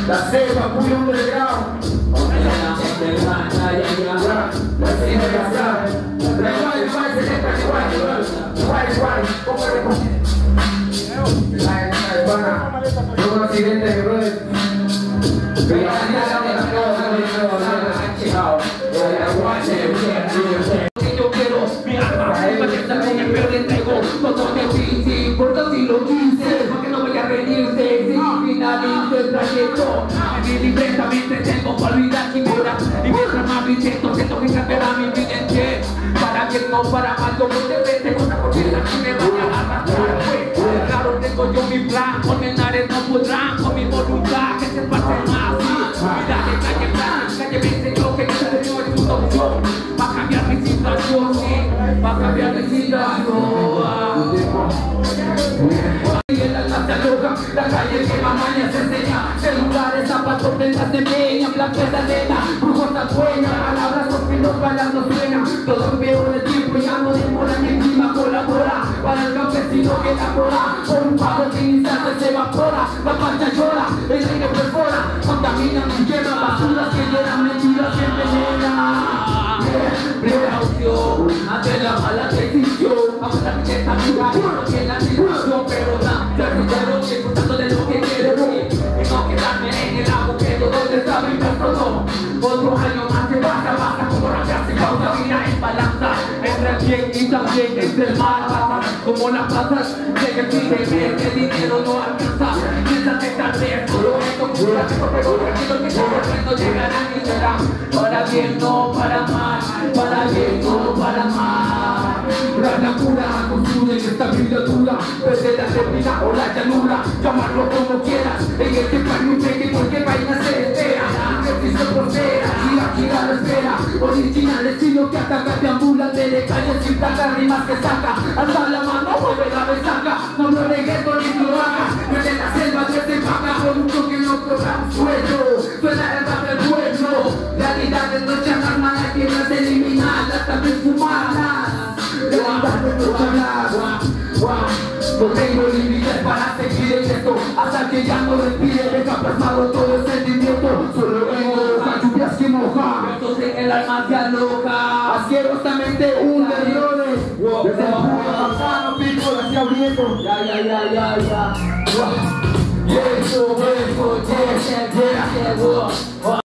La selva, muy underground. Fue un accidente, mi brother. Yo quiero mi alma, para que estar con el perro le entrego todo mi oficio, por si lo quise, porque no voy a rendirse, si finalice el trayecto, en mi libreta mente tengo para olvidar quimera, y mientras más lo intento, siento que cambiará mi vida entera, para bien o para mal, como de frente con la corriente que me vaya a arrastrar, pues, claro tengo yo mi plan, con Menares no podrán, con mi voluntad, que se parte más, vida de calle plan, calle me enseñó que esa es mi opción, para cambiar mi situación, sí, para cambiar mi situación. Y en la casa loca, la calle que mamaña se enseña, celulares, zapatos, prendas de peña, blanqueza arena, brujos tan buenas, palabras, sospinos, balas no suenan, todo peor el tiempo, ya no demora, mi clima colabora, para el campesino que elabora, por un pago que instante se evapora, la pancha llora, el aire perfora, contamina, me quema, basuras que llenan, mentiras que envenenan. Precaución ante la mala decisión, ahora mi esta vida no tiene la situación, pero ya disfrutando de lo que quiero y no quedarme en el agujero donde estaba inversado. Otro año más que basta como rapearse causa vida en balanza entre el bien y también entre el mal, como las pasas llega el fin de mes, el dinero no alcanza, piénsate tal vez solo esto cura, pero tranquilo que no llegarán y serán para bien, no para mal, para bien, no para mal. La pura construye esta criatura, desde la termina o la llanura, llamarlo como quieras, en este país que cualquier vaina se entera, que se portera, gira la espera, original estilo que ataca, te ambulan de calle sin taca, rimas que saca, alza la mano, mueve la besaca, no lo reggaeton ni cloaca, desde la selva desde vaca, producto que no cobra un sueldo, suena el rap del pueblo, realidades no echan armas, la tierra es eliminada, también fumadas. No tengo límites para seguir en esto, hasta que ya no respire, deja plasmado todo el sentimiento. Solo vengo las lluvias que mojan, estos en el alma se aloca, asquerosamente un errores. Desde el puro manzano, pico hacia abriendo. Ya. Y eso, yeah.